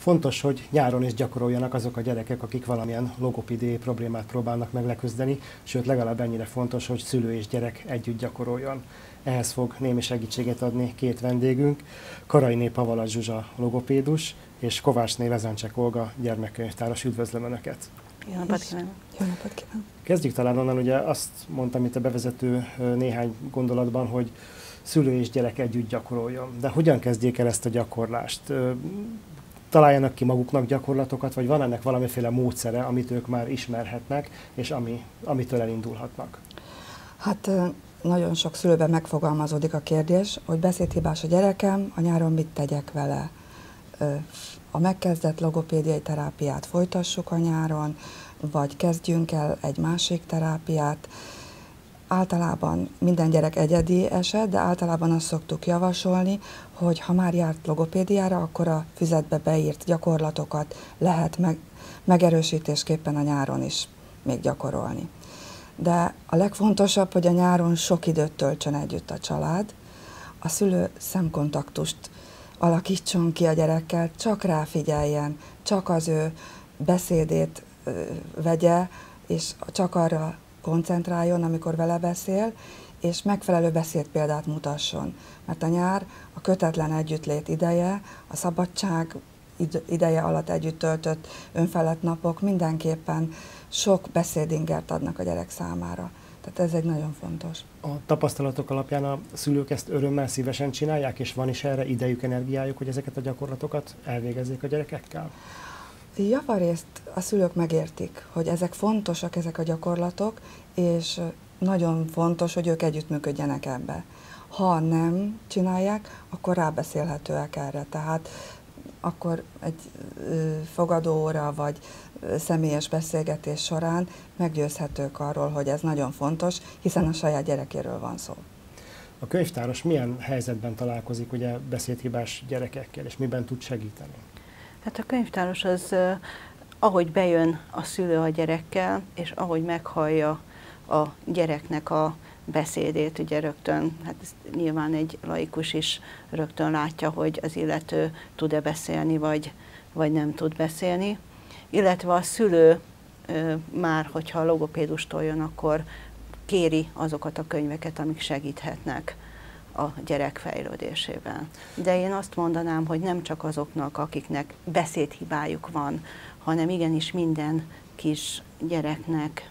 Fontos, hogy nyáron is gyakoroljanak azok a gyerekek, akik valamilyen logopédiai problémát próbálnak meg leküzdeni, sőt legalább ennyire fontos, hogy szülő és gyerek együtt gyakoroljon. Ehhez fog némi segítséget adni két vendégünk, Karainé Pavalacs Zsuzsa logopédus, és Kovácsné Lezáncsek Olga gyermekkönyvtáros. Üdvözlöm Önöket! Jó napot kívánok! Jó napot kívánok! Kezdjük talán onnan, ugye azt mondtam itt a bevezető néhány gondolatban, hogy szülő és gyerek együtt gyakoroljon. De hogyan kezdjék el ezt a gyakorlást? Találjanak ki maguknak gyakorlatokat, vagy van ennek valamiféle módszere, amit ők már ismerhetnek, és amitől elindulhatnak? Hát nagyon sok szülőben megfogalmazódik a kérdés, hogy beszédhibás a gyerekem, a nyáron mit tegyek vele? A megkezdett logopédiai terápiát folytassuk a nyáron, vagy kezdjünk el egy másik terápiát. Általában minden gyerek egyedi eset, de általában azt szoktuk javasolni, hogy ha már járt logopédiára, akkor a füzetbe beírt gyakorlatokat lehet megerősítésképpen a nyáron is még gyakorolni. De a legfontosabb, hogy a nyáron sok időt töltsön együtt a család, a szülő szemkontaktust alakítson ki a gyerekkel, csak rá figyeljen, csak az ő beszédét vegye, és csak arra koncentráljon, amikor vele beszél, és megfelelő beszédpéldát mutasson. Mert a nyár a kötetlen együttlét ideje, a szabadság ideje alatt együtt töltött önfelett napok mindenképpen sok beszédingert adnak a gyerek számára. Tehát ez egy nagyon fontos. A tapasztalatok alapján a szülők ezt örömmel, szívesen csinálják, és van is erre idejük, energiájuk, hogy ezeket a gyakorlatokat elvégezzék a gyerekekkel? Javarészt a szülők megértik, hogy ezek fontosak, ezek a gyakorlatok, és nagyon fontos, hogy ők együttműködjenek ebbe. Ha nem csinálják, akkor rábeszélhetőek erre. Tehát akkor egy fogadóóra vagy személyes beszélgetés során meggyőzhetők arról, hogy ez nagyon fontos, hiszen a saját gyerekéről van szó. A könyvtáros milyen helyzetben találkozik ugye beszédhibás gyerekekkel, és miben tud segíteni? Hát a könyvtáros az, ahogy bejön a szülő a gyerekkel, és ahogy meghallja a gyereknek a beszédét, ugye rögtön, hát nyilván egy laikus is rögtön látja, hogy az illető tud-e beszélni, vagy nem tud beszélni. Illetve a szülő már, hogyha a logopédustól jön, akkor kéri azokat a könyveket, amik segíthetnek a gyerek fejlődésében. De én azt mondanám, hogy nem csak azoknak, akiknek beszédhibájuk van, hanem igenis minden kis gyereknek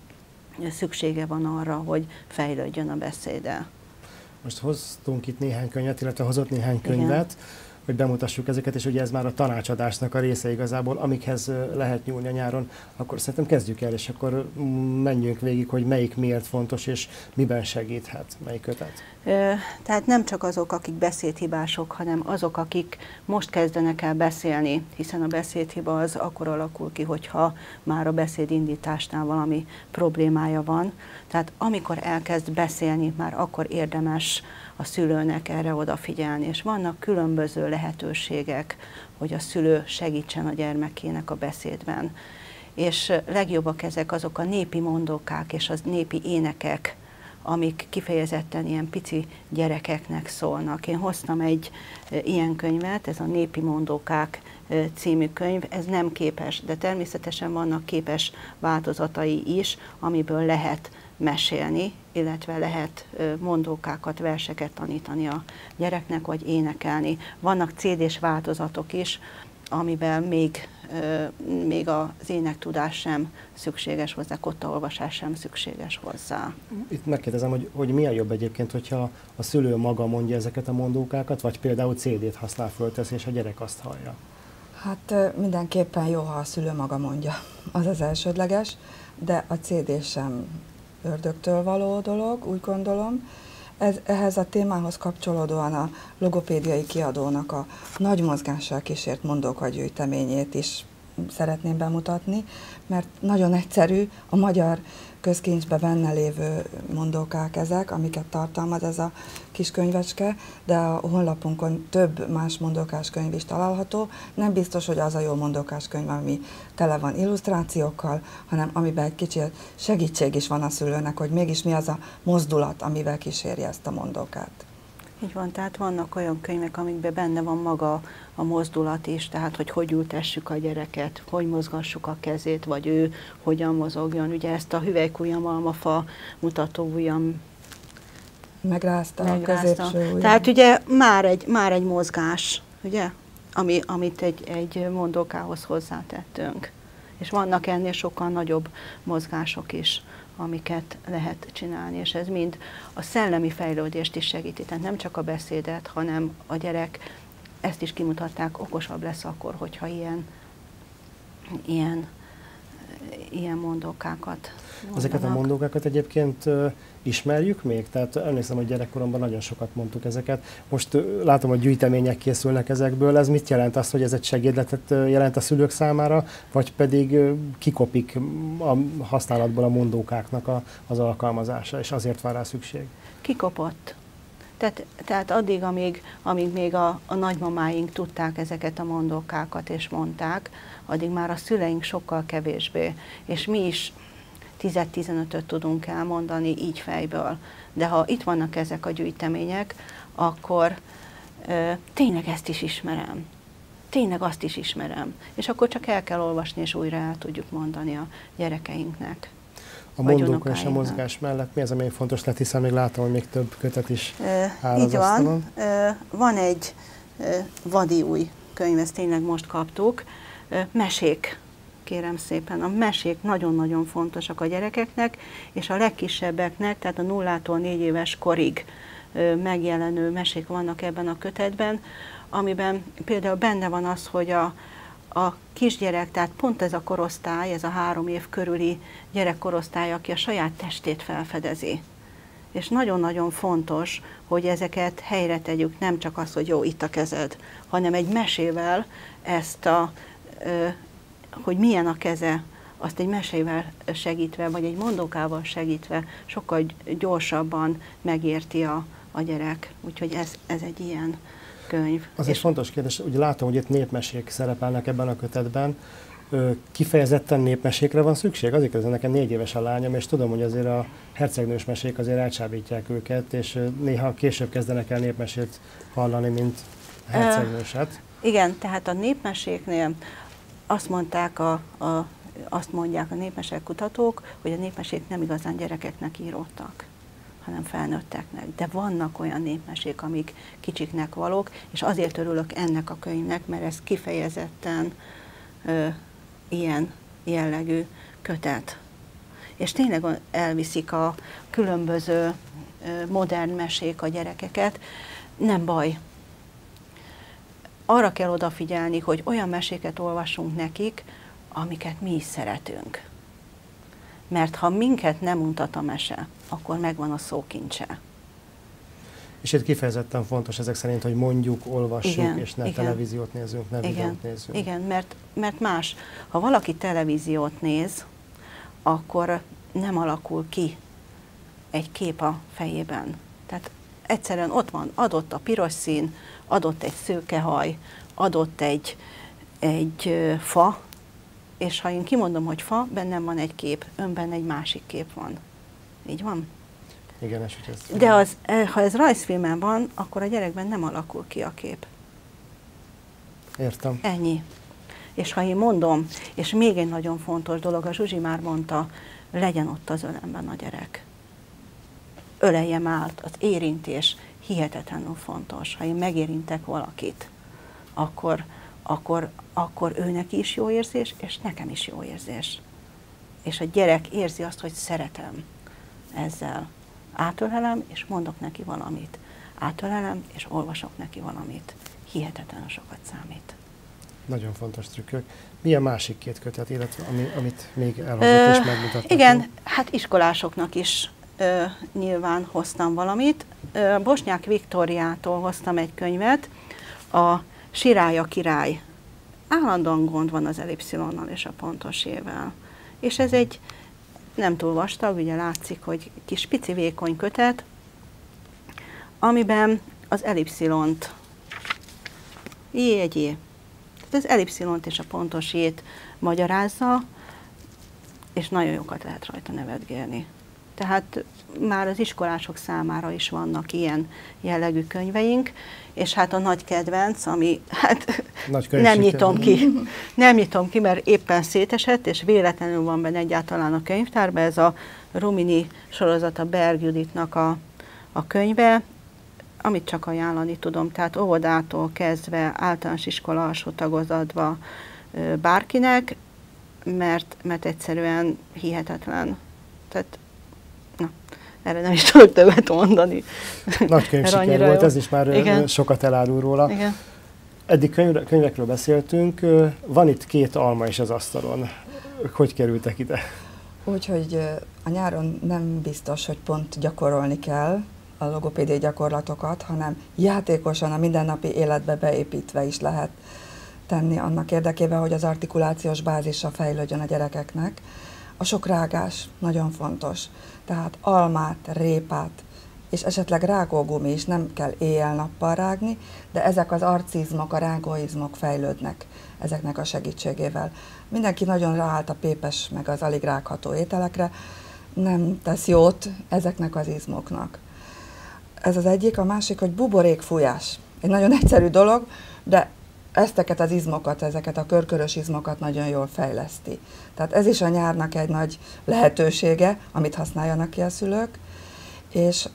szüksége van arra, hogy fejlődjön a beszéde. Most hoztunk itt néhány könyvet, illetve hozott néhány könyvet, igen, hogy bemutassuk ezeket, és ugye ez már a tanácsadásnak a része igazából, amikhez lehet nyúlni a nyáron, akkor szerintem kezdjük el, és akkor menjünk végig, hogy melyik miért fontos, és miben segíthet, melyik kötet. Tehát nem csak azok, akik beszédhibások, hanem azok, akik most kezdenek el beszélni, hiszen a beszédhiba az akkor alakul ki, hogyha már a beszédindításnál valami problémája van. Tehát amikor elkezd beszélni, már akkor érdemes a szülőnek erre odafigyelni, és vannak különböző lehetőségek, hogy a szülő segítsen a gyermekének a beszédben. És legjobbak ezek azok a népi mondókák és az népi énekek, amik kifejezetten ilyen pici gyerekeknek szólnak. Én hoztam egy ilyen könyvet, ez a Népi mondókák című könyv, ez nem képes, de természetesen vannak képes változatai is, amiből lehet mesélni, illetve lehet mondókákat, verseket tanítani a gyereknek, vagy énekelni. Vannak CD-s változatok is, amiben még az énektudás sem szükséges hozzá, kottaolvasás sem szükséges hozzá. Itt megkérdezem, hogy mi a jobb egyébként, hogyha a szülő maga mondja ezeket a mondókákat, vagy például CD-t használ, föltesz, és a gyerek azt hallja? Hát mindenképpen jó, ha a szülő maga mondja, az az elsődleges, de a CD sem ördögtől való dolog, úgy gondolom. Ehhez a témához kapcsolódóan a logopédiai kiadónak a nagy mozgással kísért mondókat gyűjteményét is szeretném bemutatni, mert nagyon egyszerű, a magyar közkincsben benne lévő mondókák ezek, amiket tartalmaz ez a kis könyvecske, de a honlapunkon több más mondókás könyv is található. Nem biztos, hogy az a jó mondókás könyv, ami tele van illusztrációkkal, hanem amiben egy kicsit segítség is van a szülőnek, hogy mégis mi az a mozdulat, amivel kíséri ezt a mondókát. Így van, tehát vannak olyan könyvek, amikben benne van maga a mozdulat is, tehát hogy ültessük a gyereket, hogy mozgassuk a kezét, vagy ő hogyan mozogjon. Ugye ezt a hüvelykujjam, almafa, mutatóujjam Megrázta a középső ujjam. Tehát ugye már egy mozgás, ugye, amit egy mondókához hozzátettünk. És vannak ennél sokkal nagyobb mozgások is, amiket lehet csinálni, és ez mind a szellemi fejlődést is segíti. Tehát nem csak a beszédet, hanem a gyerek, ezt is kimutatták, okosabb lesz akkor, hogyha ilyen mondókákat mondanak. Ezeket a mondókákat egyébként ismerjük még? Tehát emlékszem, hogy gyerekkoromban nagyon sokat mondtuk ezeket. Most látom, hogy gyűjtemények készülnek ezekből. Ez mit jelent? Azt, hogy ez egy segédletet jelent a szülők számára, vagy pedig kikopik a használatból a mondókáknak az alkalmazása, és azért van rá szükség? Kikopott. Tehát addig, amíg még a nagymamáink tudták ezeket a mondókákat és mondták, addig már a szüleink sokkal kevésbé. És mi is 10-15-öt tudunk elmondani így fejből. De ha itt vannak ezek a gyűjtemények, akkor tényleg ezt is ismerem. Tényleg azt is ismerem. És akkor csak el kell olvasni, és újra el tudjuk mondani a gyerekeinknek. A mondóka és a mozgás mellett mi az, ami fontos lett, hiszen még látom, hogy még több kötet is áll az asztalon. Van egy vadi új könyv, ezt tényleg most kaptuk. Mesék, kérem szépen. A mesék nagyon-nagyon fontosak a gyerekeknek, és a legkisebbeknek, tehát a 0-tól 4 éves korig megjelenő mesék vannak ebben a kötetben, amiben például benne van az, hogy a kisgyerek, tehát pont ez a korosztály, ez a 3 év körüli gyerekkorosztály, aki a saját testét felfedezi. És nagyon-nagyon fontos, hogy ezeket helyre tegyük, nem csak az, hogy jó, itt a kezed, hanem egy mesével ezt hogy milyen a keze, azt egy mesével segítve, vagy egy mondókával segítve sokkal gyorsabban megérti a gyerek. Úgyhogy ez egy ilyen könyv. Az egy fontos kérdés, ugye látom, hogy itt népmesék szerepelnek ebben a kötetben. Kifejezetten népmesékre van szükség? Azért ez nekem 4 éves a lányom, és tudom, hogy azért a hercegnős mesék azért elcsábítják őket, és néha később kezdenek el népmesét hallani, mint hercegnőset. Igen, tehát a népmeséknél azt mondják a népmesek kutatók, hogy a népmesék nem igazán gyerekeknek íródtak, hanem felnőtteknek. De vannak olyan népmesék, amik kicsiknek valók, és azért örülök ennek a könyvnek, mert ez kifejezetten ilyen jellegű kötet. És tényleg elviszik a különböző modern mesék a gyerekeket. Nem baj. Arra kell odafigyelni, hogy olyan meséket olvassunk nekik, amiket mi is szeretünk. Mert ha minket nem mutat a mese, akkor megvan a szókincse. És itt kifejezetten fontos ezek szerint, hogy mondjuk, olvassuk, igen, és ne igen. televíziót nézzünk, ne videót nézzünk. Igen, mert más. Ha valaki televíziót néz, akkor nem alakul ki egy kép a fejében. Tehát egyszerűen ott van, adott a piros szín, adott egy szőkehaj, adott egy fa, és ha én kimondom, hogy fa, bennem van egy kép, önben egy másik kép van. Így van? Igen, és hogy de ha ez rajzfilmen van, akkor a gyerekben nem alakul ki a kép. Értem. Ennyi. És ha én mondom, és még egy nagyon fontos dolog, a Zsuzsi már mondta, legyen ott az ölemben a gyerek. Öleljem át, az érintés hihetetlenül fontos. Ha én megérintek valakit, akkor őnek is jó érzés, és nekem is jó érzés. És a gyerek érzi azt, hogy szeretem ezzel. Átölelem, és mondok neki valamit. Átölelem, és olvasok neki valamit. Hihetetlenül sokat számít. Nagyon fontos trükkök. Mi a másik 2 kötet, illetve amit még elhozott és megmutattak? Igen, hát iskolásoknak is nyilván hoztam valamit. Bosnyák Viktóriától hoztam egy könyvet, a Sirály a király. Állandóan gond van az ellipszilonnal és a pontos ével. És ez egy nem túl vastag, ugye látszik, hogy kis pici vékony kötet, amiben az ellipszilont, tehát az ellipszilont és a pontos jét magyarázza, és nagyon jókat lehet rajta nevetgélni. Tehát már az iskolások számára is vannak ilyen jellegű könyveink, és hát a nagy kedvenc, ami hát nem nyitom ki, mert éppen szétesett, és véletlenül van benne egyáltalán a könyvtárban, ez a Rumini sorozata Berg Juditnak a könyve, amit csak ajánlani tudom, tehát óvodától kezdve általános iskola alsó tagozatba bárkinek, mert egyszerűen hihetetlen. Tehát, na, erre nem is tudok többet mondani. Nagy könyvsiker volt, ez is már igen. Sokat elárul róla. Igen. Eddig könyvekről beszéltünk, van itt 2 alma is az asztalon. Hogy kerültek ide? Úgyhogy a nyáron nem biztos, hogy pont gyakorolni kell a logopédiai gyakorlatokat, hanem játékosan a mindennapi életbe beépítve is lehet tenni annak érdekében, hogy az artikulációs bázisa fejlődjön a gyerekeknek. A sok rágás nagyon fontos. Tehát almát, répát, és esetleg rágógumi is nem kell éjjel-nappal rágni, de ezek az arcizmok, a rágóizmok fejlődnek ezeknek a segítségével. Mindenki nagyon ráállt a pépes, meg az alig rágható ételekre, nem tesz jót ezeknek az izmoknak. Ez az egyik, a másik, hogy buborékfújás. Egy nagyon egyszerű dolog, de ezteket az izmokat, ezeket a körkörös izmokat nagyon jól fejleszti. Tehát ez is a nyárnak egy nagy lehetősége, amit használjanak ki a szülők. És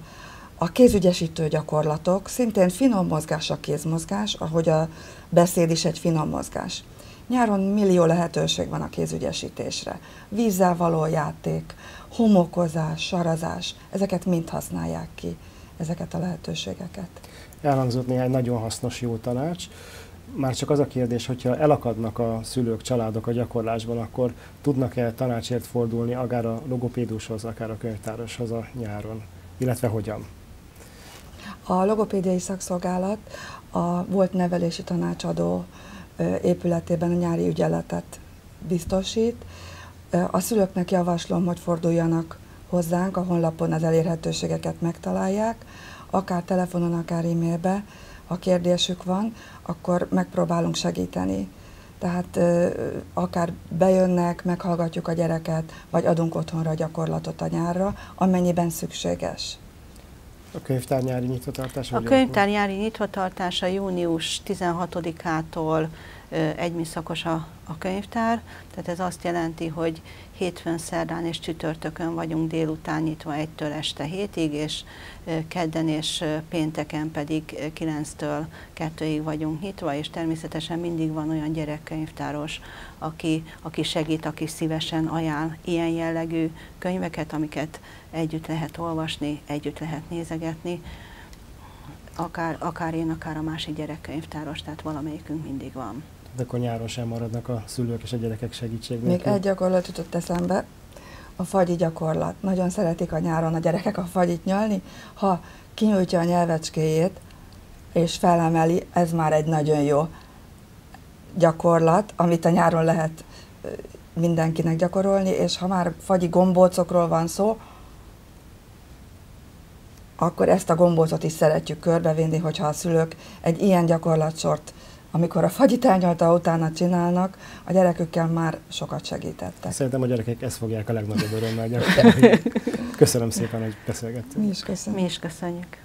a kézügyesítő gyakorlatok, szintén finom mozgás a kézmozgás, ahogy a beszéd is egy finom mozgás. Nyáron millió lehetőség van a kézügyesítésre. Vízzel való játék, homokozás, sarazás, ezeket mind használják ki, ezeket a lehetőségeket. Elhangzott néhány nagyon hasznos jó tanács. Már csak az a kérdés, hogyha elakadnak a szülők, családok a gyakorlásban, akkor tudnak-e tanácsért fordulni akár a logopédushoz, akár a könyvtároshoz a nyáron, illetve hogyan? A logopédiai szakszolgálat a volt nevelési tanácsadó épületében a nyári ügyeletet biztosít. A szülőknek javaslom, hogy forduljanak hozzánk, a honlapon az elérhetőségeket megtalálják, akár telefonon, akár e-mailbe, ha kérdésük van, akkor megpróbálunk segíteni. Tehát akár bejönnek, meghallgatjuk a gyereket, vagy adunk otthonra gyakorlatot a nyárra, amennyiben szükséges. A könyvtár nyári nyitvatartása? A könyvtár nyári nyitvatartása június 16-ától egyműszakos a könyvtár, tehát ez azt jelenti, hogy hétfőn, szerdán és csütörtökön vagyunk délután nyitva 1-től este 7-ig, és kedden és pénteken pedig 9-től 2-ig vagyunk nyitva, és természetesen mindig van olyan gyerekkönyvtáros, aki segít, aki szívesen ajánl ilyen jellegű könyveket, amiket együtt lehet olvasni, együtt lehet nézegetni, akár én, akár a másik gyerekkönyvtáros, tehát valamelyikünk mindig van. De akkor nyáron sem maradnak a szülők és a gyerekek segítség nélkül. Még egy gyakorlat jutott eszembe, a fagyi gyakorlat. Nagyon szeretik a nyáron a gyerekek a fagyit nyalni. Ha kinyújtja a nyelvecskéjét és felemeli, ez már egy nagyon jó gyakorlat, amit a nyáron lehet mindenkinek gyakorolni, és ha már fagyi gombócokról van szó, akkor ezt a gombócot is szeretjük körbevinni, hogyha a szülők egy ilyen gyakorlatsort, amikor a fagyit elnyalta, utána csinálnak, a gyerekükkel már sokat segítettek. Szerintem a gyerekek ezt fogják a legnagyobb örömmel gyakorolni. Köszönöm szépen, hogy beszélgettünk. Mi is köszönjük. Mi is köszönjük.